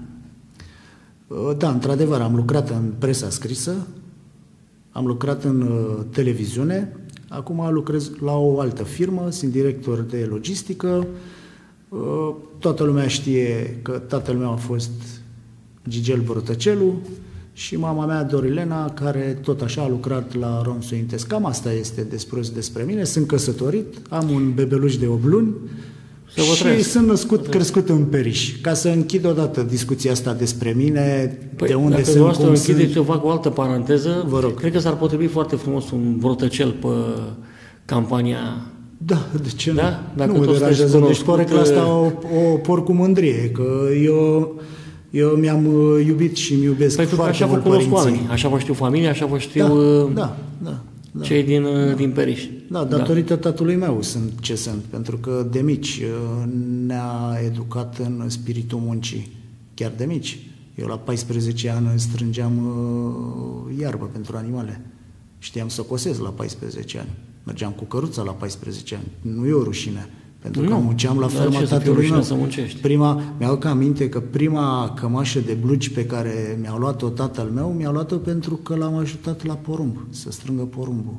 S2: uh, da, într-adevăr, am lucrat în presa scrisă, am lucrat în uh, televiziune, acum lucrez la o altă firmă, sunt director de logistică, uh, toată lumea știe că tatăl meu a fost Gigel Brutăcelu, și mama mea, Dorilena, care tot așa a lucrat la Ronsu Intes. Cam asta este despre, despre mine. Sunt căsătorit, am un bebeluș de opt luni și trăiesc. Sunt născut, crescut în Periș. Ca să închid odată discuția asta despre mine, păi, de unde sunt, cum sunt...
S1: închideți, eu fac o altă paranteză.
S2: Vă rog.
S1: Cred că s-ar potrivi foarte frumos un vrotăcel pe campania...
S2: Da, de ce
S1: da?
S2: nu? Nu mă deranjează. Deci porecla asta o, o por cu mândrie, că eu... Eu mi-am iubit și îmi iubesc
S1: păi
S2: foarte
S1: așa
S2: mult
S1: vă cunosc
S2: părinții.
S1: Oamenii, așa vă știu familia, așa vă știu
S2: da, da, da, da,
S1: cei din,
S2: da.
S1: din Periș.
S2: Da, datorită da. tatălui meu sunt ce sunt, pentru că de mici ne-a educat în spiritul muncii, chiar de mici. Eu la paisprezece ani strângeam iarbă pentru animale. Știam să cosez la paisprezece ani. Mergeam cu căruța la paisprezece ani. Nu e o rușine. Pentru că
S1: nu,
S2: munceam la ferma tatălui meu.
S1: Să muncești.
S2: Prima, mi-aduc aminte că prima cămașă de blugi pe care mi-a luat-o tatăl meu, mi-a luat-o pentru că l-am ajutat la porumb, să strângă porumbul.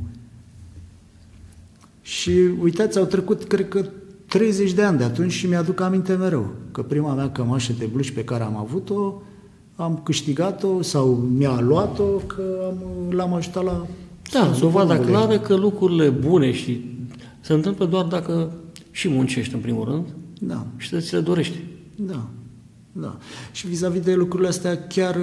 S2: Și uitați, au trecut, cred că, treizeci de ani de atunci și mi-aduc aminte mereu că prima mea cămașă de blugi pe care am avut-o, am câștigat-o sau mi-a luat-o că am, l-am ajutat la...
S1: Da, dovada clară că lucrurile bune și se întâmplă doar dacă și muncești în primul rând,
S2: da,
S1: și ți le dorești.
S2: Da, da. Și vis-a-vis de lucrurile astea chiar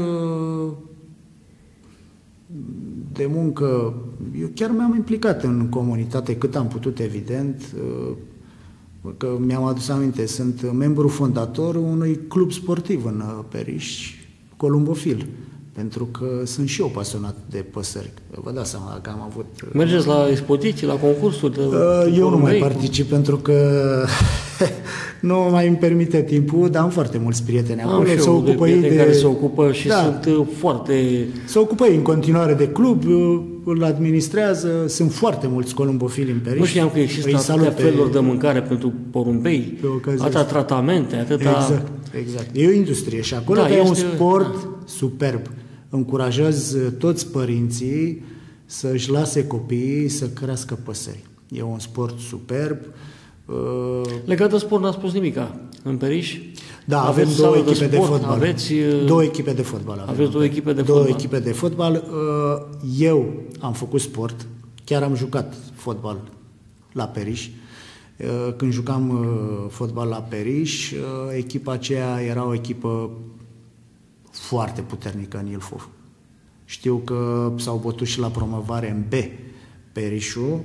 S2: de muncă, eu chiar mi-am implicat în comunitate cât am putut, evident, că mi-am adus aminte, sunt membru fondator unui club sportiv în Periș, Columbofil, pentru că sunt și eu pasionat de păsări. Vă dați seama că am avut...
S1: Mergeți la expoziții, la concursuri? De,
S2: uh, eu nu mai particip pentru că nu mai îmi permite timpul, dar am foarte mulți prieteni acolo.
S1: Am și eu de prieteni de... care se ocupă și da, sunt foarte...
S2: Se ocupă în continuare de club, îl administrează, sunt foarte mulți columbofili în Periș.
S1: Nu știam că există atâtea pe... feluri de mâncare pentru porumbei, atâtea tratamente, atâta...
S2: Exact, exact. E o industrie și acolo da, e un sport da. superb. Încurajez toți părinții să-și lase copiii să crească păsări. E un sport superb.
S1: Legat de sport n-a spus nimica. În Periș?
S2: Da, avem două echipe de, sport, de fotbal.
S1: Aveți,
S2: două echipe de fotbal. Avem.
S1: Aveți două echipe de
S2: două
S1: fotbal.
S2: echipe de fotbal. Eu am făcut sport. Chiar am jucat fotbal la Periș. Când jucam fotbal la Periș, echipa aceea era o echipă foarte puternică în Ilfov. Știu că s-au bătut și la promovare în B Perișul.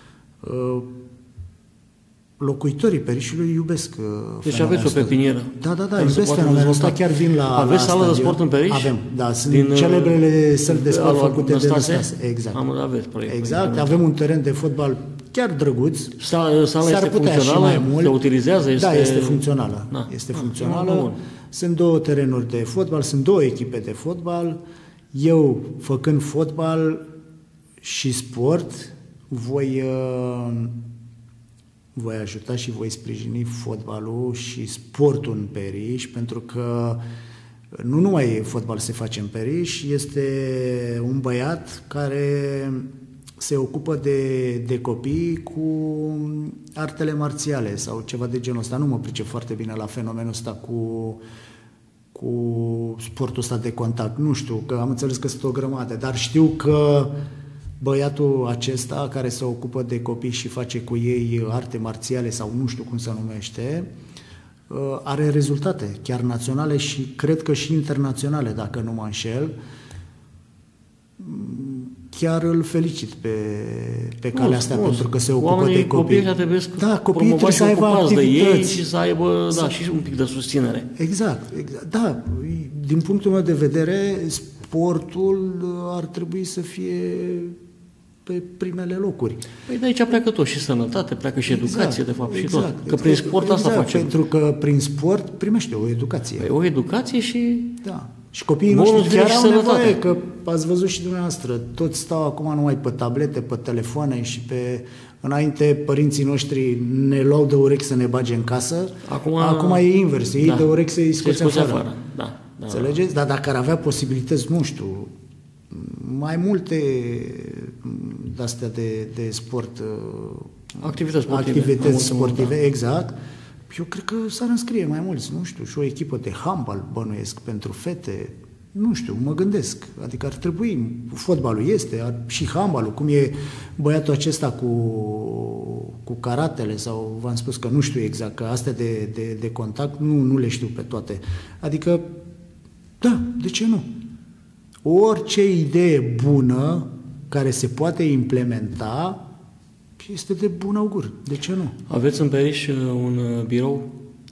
S2: Locuitorii Perișului iubesc
S1: Deci aveți o pepinieră.
S2: Da, da, da, iubesc fenomenul ăsta, chiar vin la...
S1: Aveți sală de sport în Periș?
S2: Avem, da, sunt din celebrele săli de sport făcute de Năstase.
S1: Exact. Am aveți proiect.
S2: Exact, avem un teren de fotbal chiar drăguț.
S1: Sala, sala este funcțională? Mai mult. Se utilizează? Este...
S2: Da, este funcțională.
S1: Da.
S2: Este funcțională. Sunt două terenuri de fotbal, sunt două echipe de fotbal. Eu, făcând fotbal și sport, voi, uh, voi ajuta și voi sprijini fotbalul și sportul în Periș, pentru că nu numai fotbal se face în Periș, este un băiat care se ocupă de, de copii cu artele marțiale sau ceva de genul ăsta. Nu mă pricep foarte bine la fenomenul ăsta cu, cu sportul ăsta de contact. Nu știu, că am înțeles că sunt o grămadă, dar știu că băiatul acesta care se ocupă de copii și face cu ei arte marțiale sau nu știu cum se numește, are rezultate chiar naționale și cred că și internaționale, dacă nu mă înșel. Chiar îl felicit pe, pe calea asta, spus, pentru că se ocupă
S1: oamenii,
S2: de copii.
S1: Copiii trebuie să
S2: da, copiii trebuie să aibă activități.
S1: De ei și să aibă da, și un pic de susținere.
S2: Exact, exact. Da, din punctul meu de vedere, sportul ar trebui să fie pe primele locuri.
S1: Păi de aici pleacă tot, și sănătate, pleacă și educație, exact, de fapt, exact, și tot. Că prin sport
S2: exact,
S1: asta facem.
S2: Pentru că prin sport primește o educație.
S1: Păi o educație și...
S2: Da. Și copiii noștri chiar au nevoie, că ați văzut și dumneavoastră, toți stau acum numai pe tablete, pe telefoane și pe... Înainte părinții noștri ne luau de urechi să ne bage în casă, acum, acum e invers, ei da, de urechi să-i scoți afară. afară.
S1: Da, da,
S2: înțelegeți? Dar dacă ar avea posibilități, nu știu, mai multe de-astea de, de sport,
S1: activități sportive,
S2: activități sportive da. Exact, eu cred că s-ar înscrie mai mulți, nu știu, și o echipă de handbal bănuiesc pentru fete, nu știu, mă gândesc, adică ar trebui, fotbalul este, ar, și handbalul, cum e băiatul acesta cu, cu karatele sau v-am spus că nu știu exact, că astea de, de, de contact nu, nu le știu pe toate. Adică, da, de ce nu? Orice idee bună care se poate implementa este de bun augur. De ce nu?
S1: Aveți în Periș un birou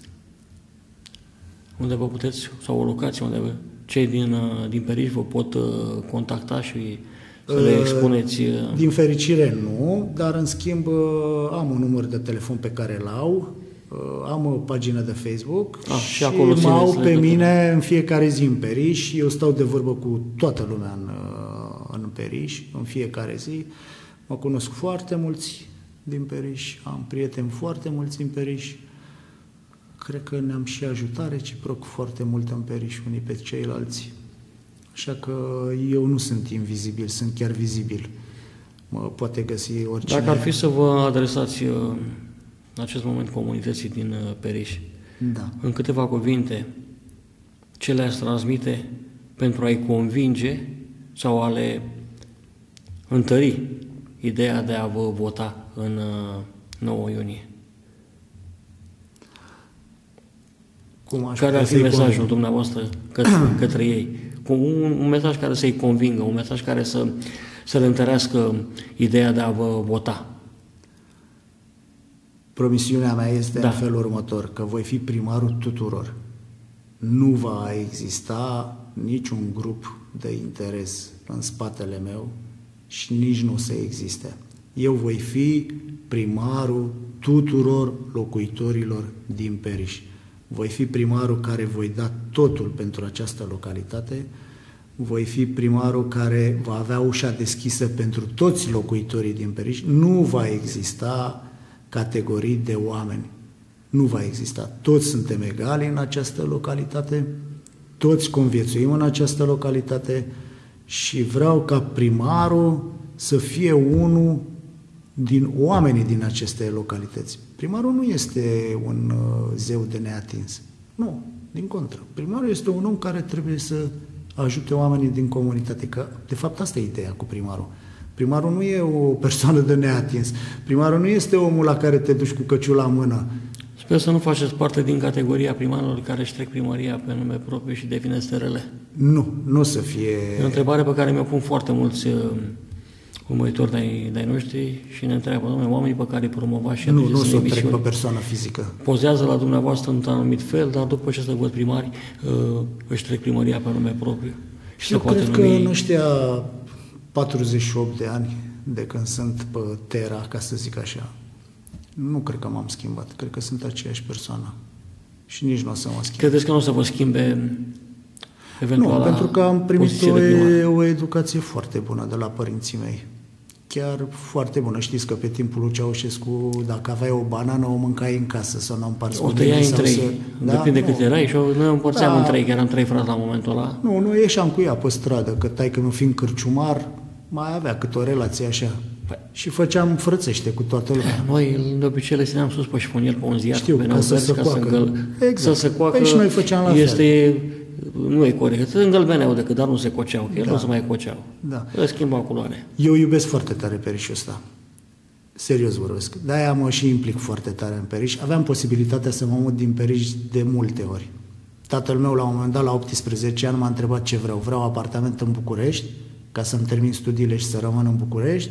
S1: unde vă puteți, sau o locație unde cei din, din Periș vă pot contacta și să le expuneți?
S2: Din fericire nu, dar în schimb am un număr de telefon pe care îl au, am o pagină de Facebook
S1: ah,
S2: și, și acolo mă au pe mine în fiecare zi în Periș și eu stau de vorbă cu toată lumea în, în Periș, în fiecare zi. Mă cunosc foarte mulți din Periș, am prieteni foarte mulți din Periș. Cred că ne-am și ajutat reciproc foarte mult în Periș unii pe ceilalți. Așa că eu nu sunt invizibil, sunt chiar vizibil. Mă poate găsi oricine.
S1: Dacă ar fi să vă adresați în acest moment comunității din Periș,
S2: da.
S1: în câteva cuvinte, ce le-ați transmite pentru a-i convinge sau a le întări ideea de a vă vota în nouă iunie?
S2: Cum aș
S1: care ar fi mesajul conving? dumneavoastră către, către ei? Un, un mesaj care să-i convingă, un mesaj care să, să le întărească ideea de a vă vota.
S2: Promisiunea mea este
S1: da.
S2: în felul următor, că voi fi primarul tuturor. Nu va exista niciun grup de interes în spatele meu și nici nu o să existe. Eu voi fi primarul tuturor locuitorilor din Periș. Voi fi primarul care voi da totul pentru această localitate, voi fi primarul care va avea ușa deschisă pentru toți locuitorii din Periș. Nu va exista categorii de oameni. Nu va exista. Toți suntem egali în această localitate, toți conviețuim în această localitate și vreau ca primarul să fie unul din oamenii din aceste localități. Primarul nu este un uh, zeu de neatins. Nu, din contră. Primarul este un om care trebuie să ajute oamenii din comunitate. Că, de fapt, asta e ideea cu primarul. Primarul nu e o persoană de neatins. Primarul nu este omul la care te duci cu căciula în mână.
S1: Sper să nu faceți parte din categoria primarilor care își trec primăria pe nume propriu și devine S T R L.
S2: Nu, nu să fie...
S1: E o întrebare pe care mi-o pun foarte mulți uh, urmăritori de-ai, de-ai noștri și ne întreabă, domnule, oamenii pe care îi promovați și
S2: nu, nu să trec pe persoană fizică.
S1: Pozează la dumneavoastră într-un anumit fel, dar după ce se văd primari, uh, își trec primăria pe nume propriu. Și
S2: Eu
S1: se poate
S2: cred
S1: numi...
S2: că în ăștia patruzeci și opt de ani de când sunt pe Terra, ca să zic așa, nu cred că m-am schimbat. Cred că sunt aceeași persoană. Și nici nu o să mă schimb.
S1: Credeți că nu o să vă schimbe eventual?
S2: Nu, pentru că am primit o, o educație foarte bună de la părinții mei. Chiar foarte bună. Știți că pe timpul lui Ceaușescu, dacă aveai o banană, o mâncai în casă, să nu o împarți
S1: o tăiai în trei.
S2: Să...
S1: Depinde
S2: da?
S1: cât erai și noi o împărțeam da. în trei, că eram trei frați la momentul ăla.
S2: Nu, nu ieșeam cu ea pe stradă, că taică nu fiind cârciumar, mai avea câte o relație așa. Păi. Și făceam frățește cu toată lumea.
S1: Noi de obicei le țineam sus pe șifonier pe un ziar.
S2: Știu,
S1: pe
S2: ca să se
S1: ca
S2: coacă.
S1: Să, îngăl...
S2: exact.
S1: să se coacă.
S2: Păi și noi făceam la
S1: este... fel. Nu e corect. Se îngălbeneau decât, dar nu se coceau. Că da. nu se mai coceau.
S2: Da.
S1: Le schimbau culoare.
S2: Eu iubesc foarte tare Perișul ăsta. Serios vorbesc. De-aia mă și implic foarte tare în Periș. Aveam posibilitatea să mă mut din Periș de multe ori. Tatăl meu, la un moment dat, la optsprezece ani, m-a întrebat ce vreau. Vreau apartament în București, ca să-mi termin studiile și să rămân în București,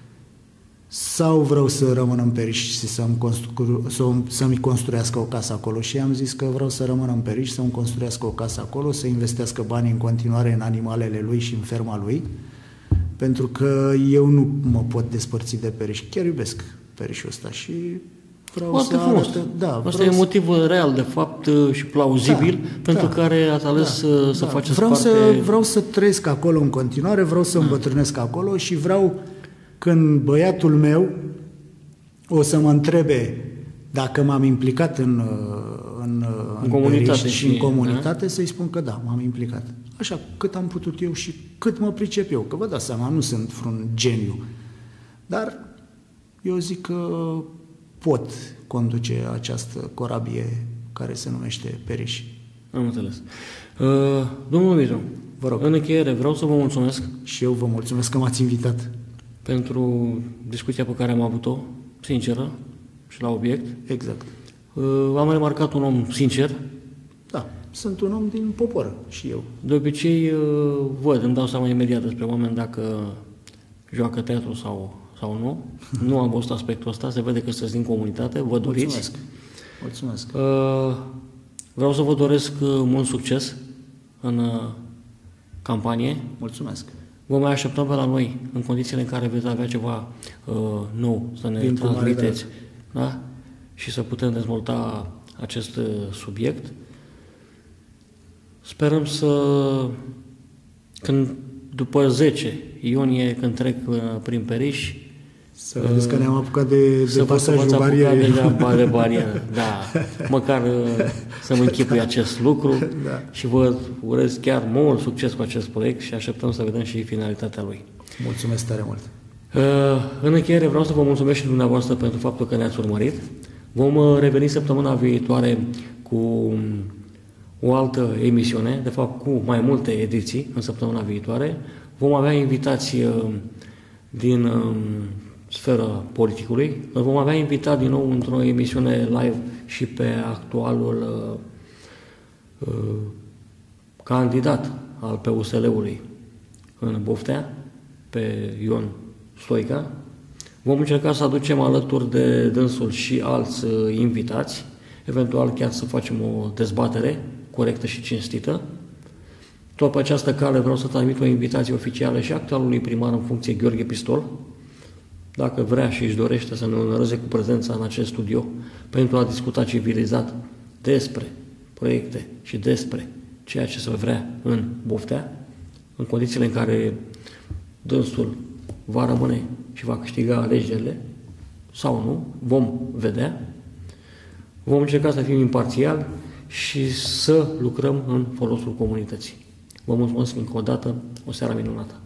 S2: sau vreau să rămân în Periș și să-mi, constru- să-mi construiască o casă acolo. Și am zis că vreau să rămân în Periș, să-mi construiască o casă acolo, să investească banii în continuare în animalele lui și în ferma lui, pentru că eu nu mă pot despărți de Periș. Chiar iubesc Perișul ăsta și vreau
S1: foarte
S2: să
S1: frumos.
S2: arăt... Da,
S1: asta e
S2: să...
S1: motivul real, de fapt, și plauzibil, da, pentru
S2: da,
S1: care ați ales da, să, să
S2: da.
S1: faceți
S2: vreau
S1: parte...
S2: Să, vreau să trăiesc acolo în continuare, vreau să da. îmbătrânesc acolo și vreau, când băiatul meu o să mă întrebe dacă m-am implicat în, în, în, în comunitate Periș și în comunitate, da? Să-i spun că da, m-am implicat. Așa, cât am putut eu și cât mă pricep eu, că vă dați seama, nu sunt vreun geniu. Dar eu zic că pot conduce această corabie care se numește Periș.
S1: Am înțeles. Uh, domnul Mitru,
S2: vă rog.
S1: În încheiere, vreau să vă mulțumesc.
S2: Și eu vă mulțumesc că m-ați invitat.
S1: Pentru discuția pe care am avut-o, sinceră și la obiect.
S2: Exact.
S1: Uh, am remarcat un om sincer.
S2: Da, sunt un om din popor și eu.
S1: De obicei uh, văd, îmi dau seama imediat despre oameni dacă joacă teatru sau, sau nu. Nu am văzut aspectul ăsta, se vede că sunteți din comunitate, vă doriți.
S2: Mulțumesc. Mulțumesc.
S1: Uh, vreau să vă doresc uh, mult succes în uh, campanie.
S2: Mulțumesc.
S1: Vă mai așteptăm pe la noi, în condițiile în care veți avea ceva uh, nou să ne
S2: Din
S1: transmiteți, da? Și să putem dezvolta acest uh, subiect. Sperăm să, când după zece iunie, când trec prin Periș,
S2: să vedeți că ne-am apucat de, de
S1: să
S2: pasajul barierei.
S1: De, de barieră, da. Măcar să-mi închipui acest lucru
S2: da.
S1: Și vă urez chiar mult succes cu acest proiect și așteptăm să vedem și finalitatea lui.
S2: Mulțumesc tare mult!
S1: În încheiere vreau să vă mulțumesc și dumneavoastră pentru faptul că ne-ați urmărit. Vom reveni săptămâna viitoare cu o altă emisiune, de fapt cu mai multe ediții în săptămâna viitoare. Vom avea invitații din sfera politicului. Îl vom avea invitat din nou într-o emisiune live și pe actualul uh, uh, candidat al P U S L-ului în Boftea, pe Ion Stoica. Vom încerca să aducem alături de dânsul și alți uh, invitați, eventual chiar să facem o dezbatere corectă și cinstită. Tot pe această cale vreau să transmit o invitație oficială și actualului primar în funcție, Gheorghe Pistol, dacă vrea și își dorește să ne onoreze cu prezența în acest studio pentru a discuta civilizat despre proiecte și despre ceea ce se vrea în Boftea, în condițiile în care dânsul va rămâne și va câștiga alegerile sau nu, vom vedea. Vom încerca să fim imparțiali și să lucrăm în folosul comunității. Vă mulțumesc încă o dată, o seară minunată!